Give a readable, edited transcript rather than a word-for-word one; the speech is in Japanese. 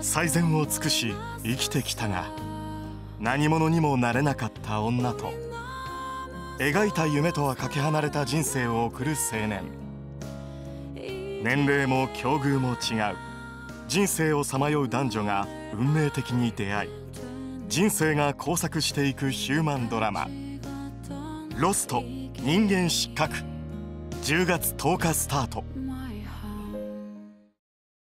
最善を尽くし生きてきたが、何者にもなれなかった女と、描いた夢とはかけ離れた人生を送る青年。年齢も境遇も違う人生をさまよう男女が運命的に出会い、人生が交錯していくヒューマンドラマ「ロスト人間失格」10月10日スタート。